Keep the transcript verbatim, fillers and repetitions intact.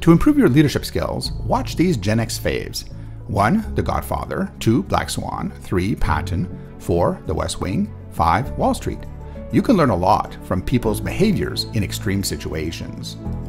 To improve your leadership skills, watch these Gen X faves. one. The Godfather, two. Black Swan, three. Patton, four. The West Wing, five. Wall Street. You can learn a lot from people's behaviors in extreme situations.